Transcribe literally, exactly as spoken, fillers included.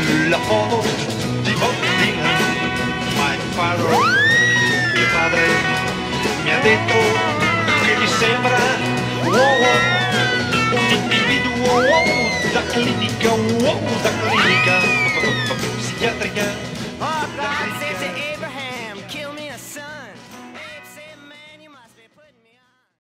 la foto di bottina. My father, mio padre, mi ha detto che mi sembra uomo, un individuo uomo da clinica, uomo da clinica.